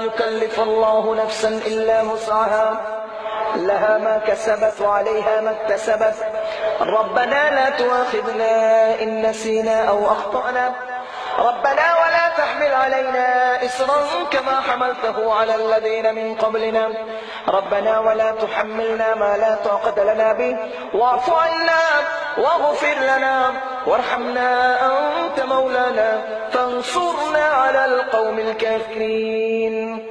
يكلف الله نفسا إلا وسعها لها ما كسبت وعليها ما اكتسبت ربنا لا تؤاخذنا إن نسينا أو أخطأنا ربنا ولا تحمل علينا إصرا كما حملته على الذين من قبلنا ربنا ولا تحملنا ما لا طاقة لنا به واعف عنا واغفر لنا وارحمنا أنت مولانا فانصرنا على القوم الكافرين.